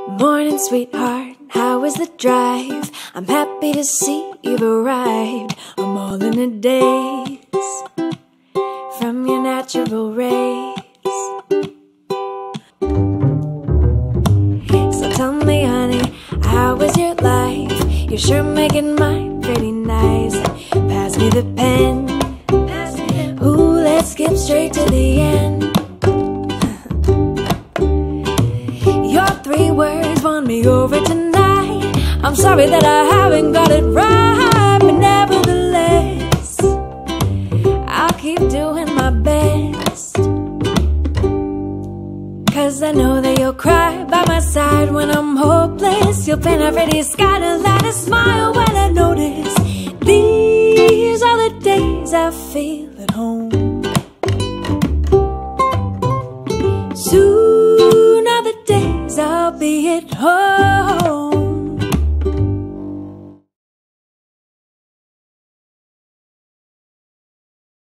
Morning, sweetheart, how was the drive? I'm happy to see you've arrived. I'm all in a daze from your natural rays. So tell me, honey, how was your life? You're sure making mine pretty nice. Pass me the pen. Ooh, let's skip straight to the end. Your 3 words won me over tonight. I'm sorry that I haven't got it right, but nevertheless, I'll keep doing my best. 'Cause I know that you'll cry by my side when I'm hopeless. You'll paint a pretty sky to light a smile when I notice these are the days I feel at home. Soon are the days I'll be at home.